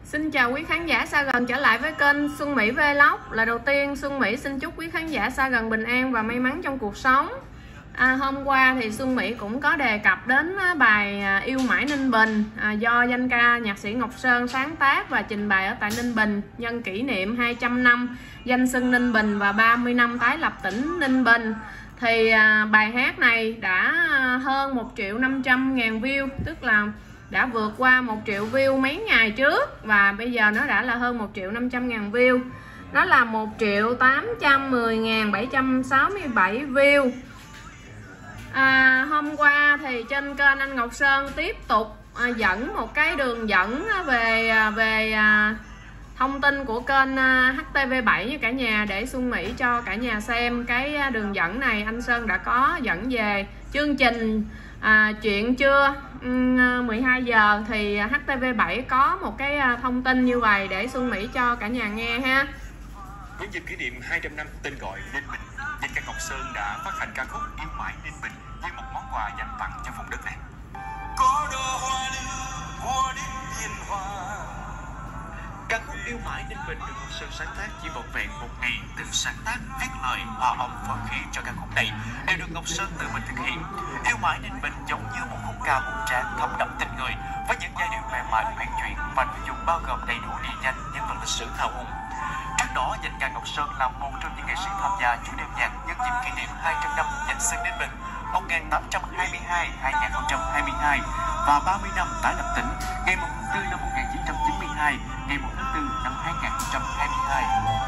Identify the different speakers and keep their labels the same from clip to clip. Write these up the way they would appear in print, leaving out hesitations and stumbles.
Speaker 1: Xin chào quý khán giả xa gần trở lại với kênh Xuân Mỹ Vlog. Là đầu tiên Xuân Mỹ xin chúc quý khán giả xa gần bình an và may mắn trong cuộc sống. Hôm qua thì Xuân Mỹ cũng có đề cập đến bài Yêu Mãi Ninh Bình do danh ca nhạc sĩ Ngọc Sơn sáng tác và trình bày ở tại Ninh Bình nhân kỷ niệm 200 năm danh xưng Ninh Bình và 30 năm tái lập tỉnh Ninh Bình. Thì bài hát này đã hơn 1.500.000 view, tức là đã vượt qua 1 triệu view mấy ngày trước và bây giờ nó đã là hơn 1.500.000 view. Nó là 1.810.767 view. Hôm qua thì trên kênh anh Ngọc Sơn tiếp tục dẫn một cái đường dẫn về thông tin của kênh HTV7 với cả nhà để Xuân Mỹ cho cả nhà xem. Cái đường dẫn này anh Sơn đã có dẫn về chương trình Chuyện Trưa 12 giờ thì HTV7 có một cái thông tin như vậy để Xuân Mỹ cho cả nhà nghe ha.
Speaker 2: Nhân dịp kỷ niệm 200 năm tên gọi Ninh Bình, danh ca Ngọc Sơn đã phát hành ca khúc Yêu Mãi Ninh Bình với một món quà dành tặng cho vùng đất này. Có đóa hoa hoa đến hiền hòa. Ca khúc Yêu Mãi Ninh Bình được Ngọc Sơn sáng tác chỉ vỏn vẹn một ngày từ sáng tác, viết lời, hòa âm phối khí cho ca khúc này đều được Ngọc Sơn tự mình thực hiện. Yêu Mãi Ninh Bình giống như một khúc ca hùng tráng thấm đậm tình người với những giai điệu mềm mại uyển chuyển và nội dung bao gồm đầy đủ địa danh, nhân vật lịch sử hào hùng. Trước đó, danh ca Ngọc Sơn là một trong những nghệ sĩ tham gia chuỗi đêm nhạc nhân dịp kỷ niệm 200 năm danh xưng Ninh Bình 1822-2022 và 30 năm tái lập tỉnh ngày 1 tháng 4 năm 1992, ngày 1 tháng 4 năm 2022.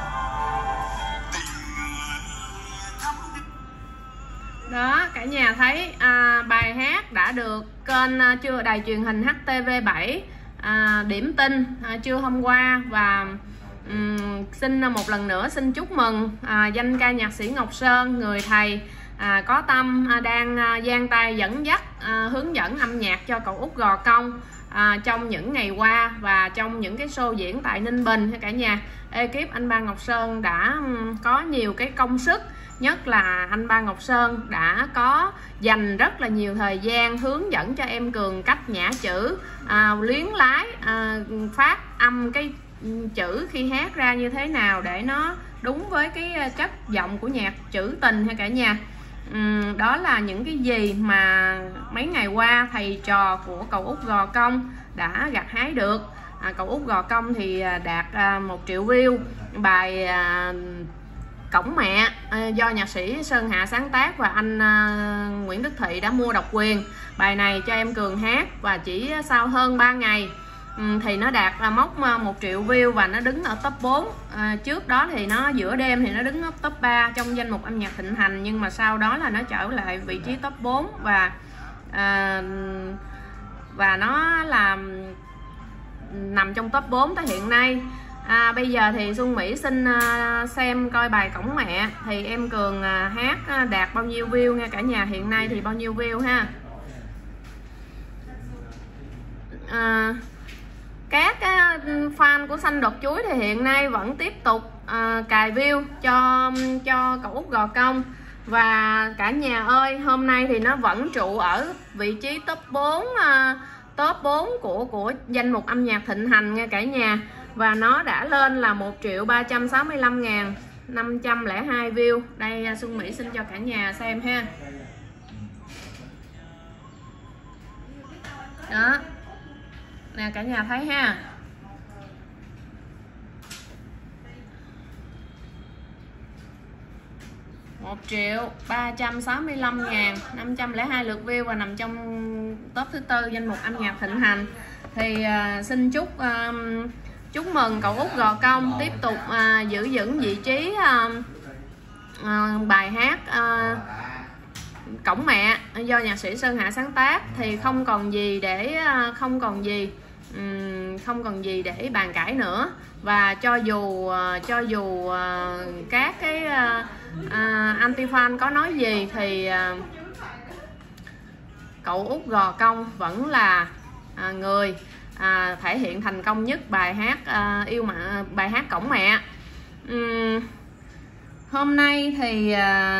Speaker 1: Đó, cả nhà thấy bài hát đã được kênh đài truyền hình HTV7 điểm tin trưa hôm qua và xin một lần nữa xin chúc mừng danh ca nhạc sĩ Ngọc Sơn, người thầy có tâm đang giang tay dẫn dắt hướng dẫn âm nhạc cho cậu út Gò Công trong những ngày qua và trong những cái show diễn tại Ninh Bình. Cả nhà, ekip anh Ba Ngọc Sơn đã có nhiều cái công sức, nhất là anh Ba Ngọc Sơn đã có dành rất là nhiều thời gian hướng dẫn cho em Cường cách nhả chữ, luyến lái, phát âm cái chữ khi hát ra như thế nào để nó đúng với cái chất giọng của nhạc trữ tình ha cả nhà. Đó là những cái gì mà mấy ngày qua thầy trò của cậu út Gò Công đã gặt hái được. Cậu út Gò Công thì đạt 1 triệu view bài Cổng Mẹ do nhạc sĩ Sơn Hạ sáng tác và anh Nguyễn Đức Thị đã mua độc quyền bài này cho em Cường hát, và chỉ sau hơn 3 ngày thì nó đạt mốc 1 triệu view và nó đứng ở top 4. Trước đó thì nó giữa đêm thì nó đứng ở top 3 trong danh mục âm nhạc thịnh hành, nhưng mà sau đó là nó trở lại vị trí top 4 và nó là nằm trong top 4 tới hiện nay. Bây giờ thì Xuân Mỹ xin xem coi bài Cổng Mẹ thì em Cường hát đạt bao nhiêu view nha cả nhà, hiện nay thì bao nhiêu view ha. Các fan của Xanh Đọt Chuối thì hiện nay vẫn tiếp tục cài view cho cậu út Gò Công. Và cả nhà ơi, hôm nay thì nó vẫn trụ ở vị trí top 4 của danh mục âm nhạc thịnh hành nha cả nhà. Và nó đã lên là 1.365.502 view. Đây Xuân Mỹ xin cho cả nhà xem ha. Đó nè cả nhà thấy ha. Một 1.365.502 lượt view và nằm trong top thứ 4 danh mục âm nhạc thịnh hành. Thì xin chúc mừng cậu út Gò Công tiếp tục giữ vững vị trí bài hát Cổng Mẹ do nhạc sĩ Sơn Hạ sáng tác thì không còn gì để bàn cãi nữa. Và cho dù các cái anti fan có nói gì thì cậu út Gò Công vẫn là người thể hiện thành công nhất bài hát bài hát Cổng Mẹ. Hôm nay thì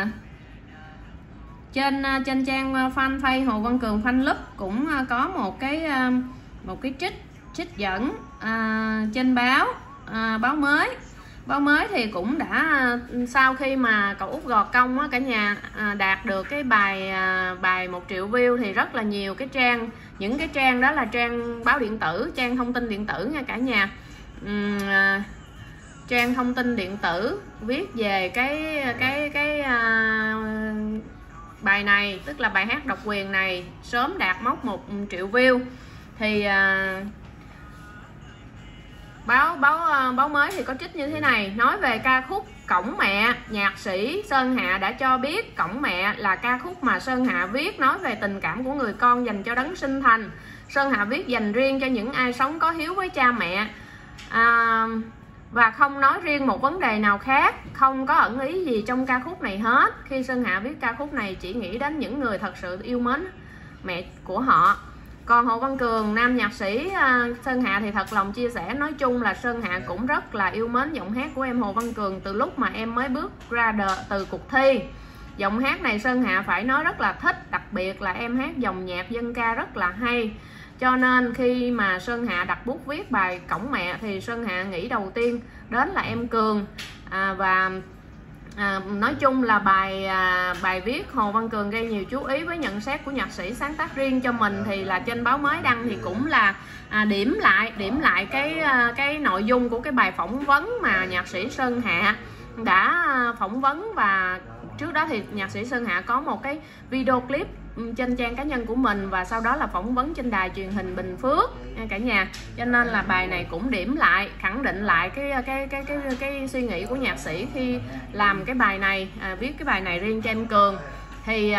Speaker 1: trên trang fanpage Hồ Văn Cường Fan Club cũng có một cái trích dẫn trên báo mới thì cũng đã sau khi mà cậu Út Gò Công á, cả nhà đạt được cái bài 1 triệu view thì rất là nhiều cái trang, những cái trang đó là trang báo điện tử, trang thông tin điện tử nha cả nhà. Trang thông tin điện tử viết về cái bài này, tức là bài hát độc quyền này sớm đạt mốc 1 triệu view thì báo mới thì có trích như thế này, nói về ca khúc Cổng Mẹ. Nhạc sĩ Sơn Hạ đã cho biết Cổng Mẹ là ca khúc mà Sơn Hạ viết nói về tình cảm của người con dành cho đấng sinh thành. Sơn Hạ viết dành riêng cho những ai sống có hiếu với cha mẹ, và không nói riêng một vấn đề nào khác, không có ẩn ý gì trong ca khúc này hết. Khi Sơn Hạ viết ca khúc này chỉ nghĩ đến những người thật sự yêu mến mẹ của họ. Còn Hồ Văn Cường, nam nhạc sĩ Sơn Hạ thì thật lòng chia sẻ, nói chung là Sơn Hạ cũng rất là yêu mến giọng hát của em Hồ Văn Cường từ lúc mà em mới bước ra từ cuộc thi. Giọng hát này Sơn Hạ phải nói rất là thích, đặc biệt là em hát dòng nhạc dân ca rất là hay. Cho nên khi mà Sơn Hạ đặt bút viết bài Cổng Mẹ thì Sơn Hạ nghĩ đầu tiên đến là em Cường, nói chung là bài viết Hồ Văn Cường gây nhiều chú ý với nhận xét của nhạc sĩ sáng tác riêng cho mình thì là trên báo mới đăng thì cũng là điểm lại cái nội dung của cái bài phỏng vấn mà nhạc sĩ Sơn Hạ đã phỏng vấn. Và trước đó thì nhạc sĩ Sơn Hạ có một cái video clip trên trang cá nhân của mình và sau đó là phỏng vấn trên đài truyền hình Bình Phước nha cả nhà. Cho nên là bài này cũng điểm lại, khẳng định lại cái suy nghĩ của nhạc sĩ khi làm cái bài này, viết cái bài này riêng cho em Cường. Thì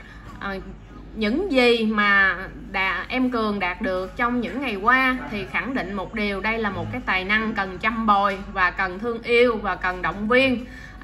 Speaker 1: những gì mà em Cường đạt được trong những ngày qua thì khẳng định một điều, đây là một cái tài năng cần chăm bồi và cần thương yêu và cần động viên.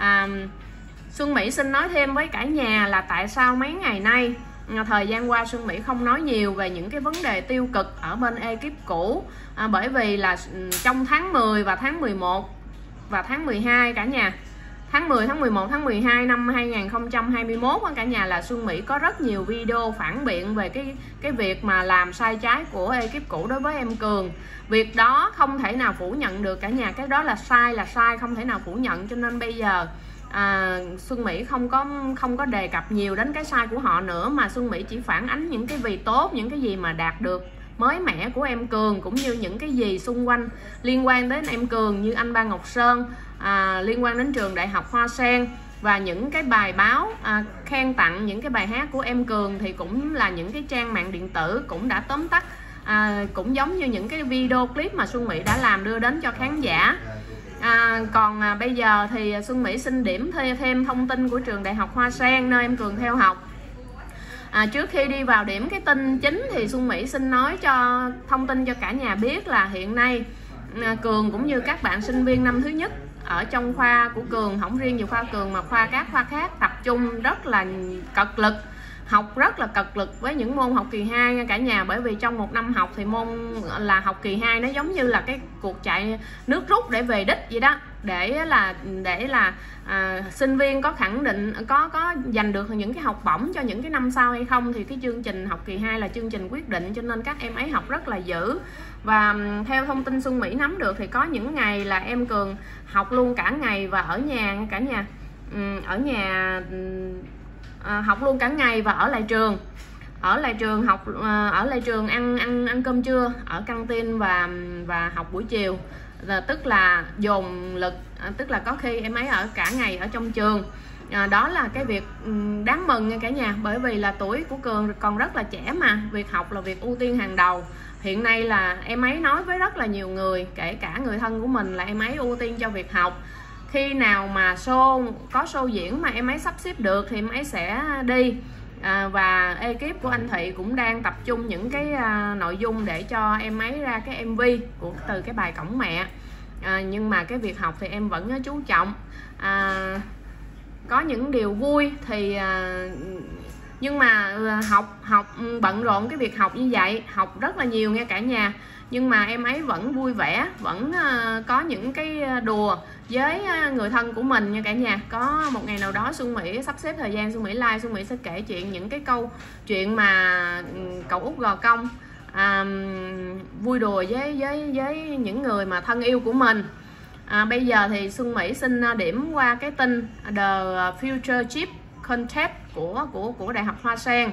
Speaker 1: Xuân Mỹ xin nói thêm với cả nhà là tại sao mấy ngày nay thời gian qua Xuân Mỹ không nói nhiều về những cái vấn đề tiêu cực ở bên ekip cũ, bởi vì là trong tháng 10 và tháng 11 và tháng 12 cả nhà, tháng 10, tháng 11, tháng 12 năm 2021 cả nhà, là Xuân Mỹ có rất nhiều video phản biện về cái việc mà làm sai trái của ekip cũ đối với em Cường. Việc đó không thể nào phủ nhận được cả nhà, cái đó là sai, không thể nào phủ nhận. Cho nên bây giờ Xuân Mỹ không có đề cập nhiều đến cái sai của họ nữa, mà Xuân Mỹ chỉ phản ánh những cái vì tốt, những cái gì mà đạt được mới mẻ của em Cường, cũng như những cái gì xung quanh liên quan đến em Cường như anh Ba Ngọc Sơn, liên quan đến trường Đại học Hoa Sen, và những cái bài báo khen tặng những cái bài hát của em Cường thì cũng là những cái trang mạng điện tử cũng đã tóm tắt, cũng giống như những cái video clip mà Xuân Mỹ đã làm đưa đến cho khán giả. Còn bây giờ thì Xuân Mỹ xin điểm thêm thông tin của trường Đại học Hoa Sen nơi em Cường theo học. Trước khi đi vào điểm cái tin chính thì Xuân Mỹ xin nói cho thông tin cho cả nhà biết là hiện nay Cường cũng như các bạn sinh viên năm thứ nhất ở trong khoa của Cường, không riêng gì khoa Cường mà các khoa khác, tập trung rất là cật lực, học rất là cật lực với những môn học kỳ 2 nha cả nhà. Bởi vì trong một năm học thì môn là học kỳ 2 nó giống như là cái cuộc chạy nước rút để về đích vậy đó, để là sinh viên có khẳng định có giành được những cái học bổng cho những cái năm sau hay không, thì cái chương trình học kỳ 2 là chương trình quyết định, cho nên các em ấy học rất là dữ. Và theo thông tin Xuân Mỹ nắm được thì có những ngày là em Cường học luôn cả ngày và ở nhà cả nhà, ở nhà học luôn cả ngày và ở lại trường học, ở lại trường ăn cơm trưa ở căng tin và học buổi chiều, tức là dồn lực, tức là có khi em ấy ở cả ngày ở trong trường. Đó là cái việc đáng mừng nha cả nhà, bởi vì là tuổi của Cường còn rất là trẻ mà việc học là việc ưu tiên hàng đầu. Hiện nay là em ấy nói với rất là nhiều người, kể cả người thân của mình, là em ấy ưu tiên cho việc học. Khi nào mà có show diễn mà em ấy sắp xếp được thì em ấy sẽ đi. Và ekip của anh Thị cũng đang tập trung những cái nội dung để cho em ấy ra cái MV từ cái bài Cổng Mẹ. Nhưng mà cái việc học thì em vẫn chú trọng. Có những điều vui thì nhưng mà học bận rộn cái việc học như vậy, học rất là nhiều nha cả nhà, nhưng mà em ấy vẫn vui vẻ, vẫn có những cái đùa với người thân của mình nha cả nhà. Có một ngày nào đó Xuân Mỹ sắp xếp thời gian, Xuân Mỹ live, Xuân Mỹ sẽ kể chuyện những cái câu chuyện mà cậu Út Gò Công vui đùa với những người mà thân yêu của mình. Bây giờ thì Xuân Mỹ xin điểm qua cái tin The Future Chip Contest của Đại học Hoa Sen.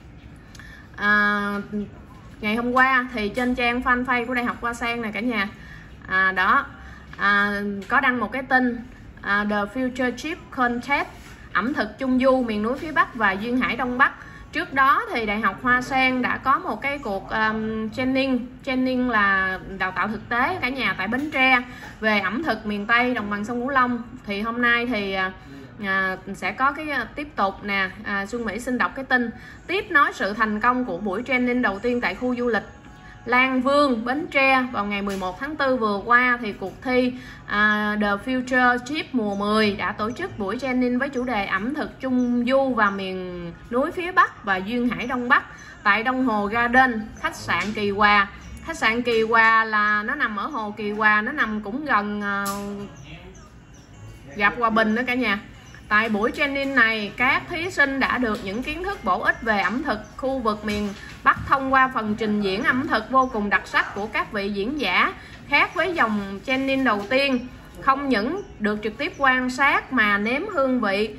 Speaker 1: Ngày hôm qua thì trên trang fanpage của Đại học Hoa Sen này cả nhà, có đăng một cái tin The Future Chip Contest ẩm thực Trung Du, miền núi phía Bắc và duyên hải Đông Bắc. Trước đó thì Đại học Hoa Sen đã có một cái cuộc training là đào tạo thực tế cả nhà tại Bến Tre về ẩm thực miền Tây đồng bằng sông Cửu Long. Thì hôm nay thì sẽ có cái tiếp tục nè. Xuân Mỹ xin đọc cái tin tiếp nối sự thành công của buổi training đầu tiên tại khu du lịch Lan Vương, Bến Tre vào ngày 11 tháng 4 vừa qua. Thì cuộc thi The Future Chip mùa 10 đã tổ chức buổi training với chủ đề ẩm thực Trung Du và miền núi phía Bắc và duyên hải Đông Bắc tại Đông Hồ Garden, khách sạn Kỳ Hòa. Khách sạn Kỳ Hòa là nó nằm ở hồ Kỳ Hòa, nó nằm cũng gần gặp Hòa Bình nữa cả nhà. Tại buổi training này, các thí sinh đã được những kiến thức bổ ích về ẩm thực khu vực miền Bắc thông qua phần trình diễn ẩm thực vô cùng đặc sắc của các vị diễn giả. Khác với dòng training đầu tiên, không những được trực tiếp quan sát mà nếm hương vị,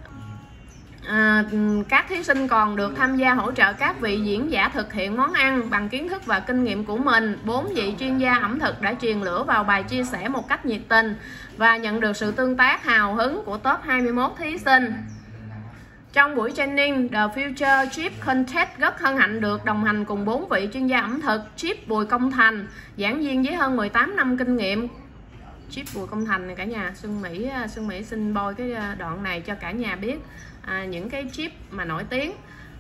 Speaker 1: các thí sinh còn được tham gia hỗ trợ các vị diễn giả thực hiện món ăn bằng kiến thức và kinh nghiệm của mình. 4 vị chuyên gia ẩm thực đã truyền lửa vào bài chia sẻ một cách nhiệt tình và nhận được sự tương tác hào hứng của top 21 thí sinh. Trong buổi training, The Future Chip Contest rất hân hạnh được đồng hành cùng 4 vị chuyên gia ẩm thực. Chip Bùi Công Thành, giảng viên với hơn 18 năm kinh nghiệm. Chip Bùi Công Thành này cả nhà, Xuân Mỹ xin bôi cái đoạn này cho cả nhà biết những cái chip mà nổi tiếng.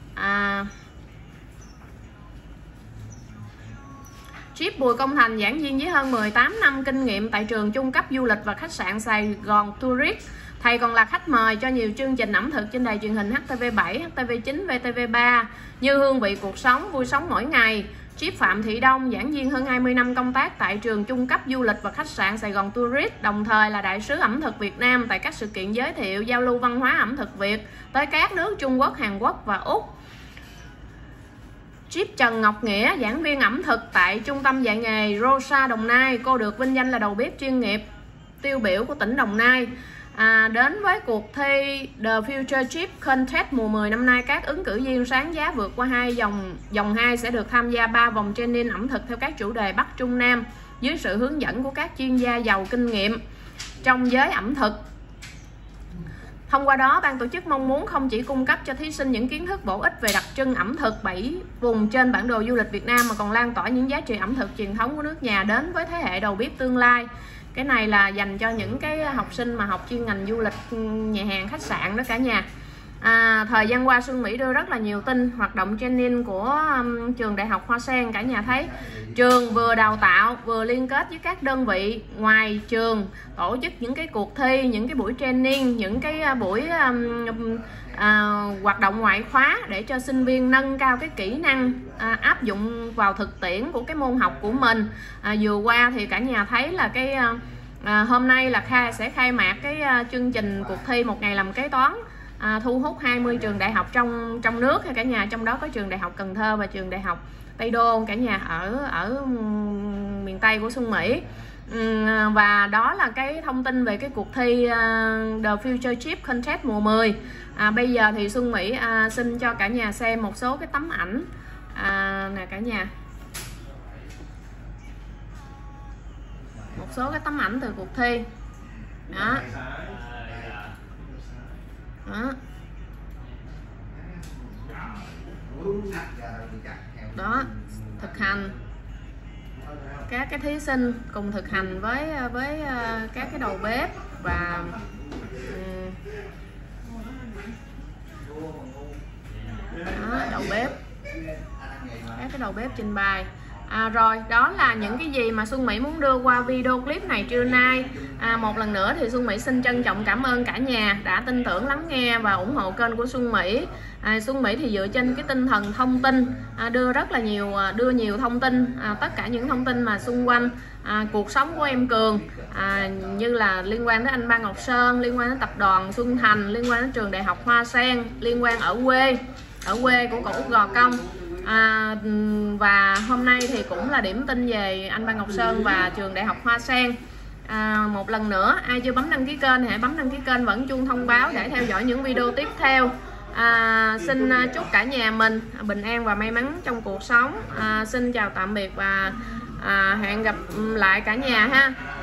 Speaker 1: Chip Bùi Công Thành, giảng viên với hơn 18 năm kinh nghiệm tại trường trung cấp du lịch và khách sạn Sài Gòn Tourist. Thầy còn là khách mời cho nhiều chương trình ẩm thực trên đài truyền hình HTV7, HTV9, VTV3 như Hương vị cuộc sống, Vui sống mỗi ngày. Chip Phạm Thị Đông, giảng viên hơn 20 năm công tác tại trường trung cấp du lịch và khách sạn Sài Gòn Tourist, đồng thời là đại sứ ẩm thực Việt Nam tại các sự kiện giới thiệu, giao lưu văn hóa ẩm thực Việt tới các nước Trung Quốc, Hàn Quốc và Úc. Chip Trần Ngọc Nghĩa, giảng viên ẩm thực tại Trung tâm dạy nghề Rosa Đồng Nai. Cô được vinh danh là đầu bếp chuyên nghiệp tiêu biểu của tỉnh Đồng Nai. Đến với cuộc thi The Future Chip Contest mùa 10 năm nay, các ứng cử viên sáng giá vượt qua vòng 2 sẽ được tham gia 3 vòng training ẩm thực theo các chủ đề Bắc Trung Nam dưới sự hướng dẫn của các chuyên gia giàu kinh nghiệm trong giới ẩm thực. Thông qua đó, ban tổ chức mong muốn không chỉ cung cấp cho thí sinh những kiến thức bổ ích về đặc trưng ẩm thực 7 vùng trên bản đồ du lịch Việt Nam mà còn lan tỏa những giá trị ẩm thực truyền thống của nước nhà đến với thế hệ đầu bếp tương lai. Cái này là dành cho những cái học sinh mà học chuyên ngành du lịch, nhà hàng, khách sạn đó cả nhà. Thời gian qua Xuân Mỹ đưa rất là nhiều tin hoạt động training của trường Đại học Hoa Sen. Cả nhà thấy trường vừa đào tạo vừa liên kết với các đơn vị ngoài trường tổ chức những cái cuộc thi, những cái buổi training, những cái buổi hoạt động ngoại khóa để cho sinh viên nâng cao cái kỹ năng áp dụng vào thực tiễn của cái môn học của mình. Vừa qua thì cả nhà thấy là cái hôm nay là sẽ khai mạc cái chương trình cuộc thi một ngày làm kế toán, thu hút 20 trường đại học trong nước cả nhà, trong đó có trường Đại học Cần Thơ và trường Đại học Tây Đô cả nhà ở miền Tây của Xuân Mỹ. Và đó là cái thông tin về cái cuộc thi The Future Chip Contest mùa 10. Bây giờ thì Xuân Mỹ xin cho cả nhà xem một số cái tấm ảnh nè cả nhà, một số cái tấm ảnh từ cuộc thi đó. Đó, thực hành, các cái thí sinh cùng thực hành với các cái đầu bếp và đó, đầu bếp, các cái đầu bếp trình bày. Rồi đó là những cái gì mà Xuân Mỹ muốn đưa qua video clip này trưa nay. Một lần nữa thì Xuân Mỹ xin trân trọng cảm ơn cả nhà đã tin tưởng, lắng nghe và ủng hộ kênh của Xuân Mỹ. Xuân Mỹ thì dựa trên cái tinh thần thông tin, đưa nhiều thông tin, tất cả những thông tin mà xung quanh cuộc sống của em Cường, như là liên quan đến anh Ba Ngọc Sơn, liên quan đến tập đoàn Xuân Thành, liên quan đến trường Đại học Hoa Sen, liên quan ở quê của cậu Út Gò Công. Và hôm nay thì cũng là điểm tin về anh Văn Ngọc Sơn và trường Đại học Hoa Sen. Một lần nữa, ai chưa bấm đăng ký kênh hãy bấm đăng ký kênh, vẫn chuông thông báo để theo dõi những video tiếp theo. Xin chúc cả nhà mình bình an và may mắn trong cuộc sống. Xin chào tạm biệt và hẹn gặp lại cả nhà ha.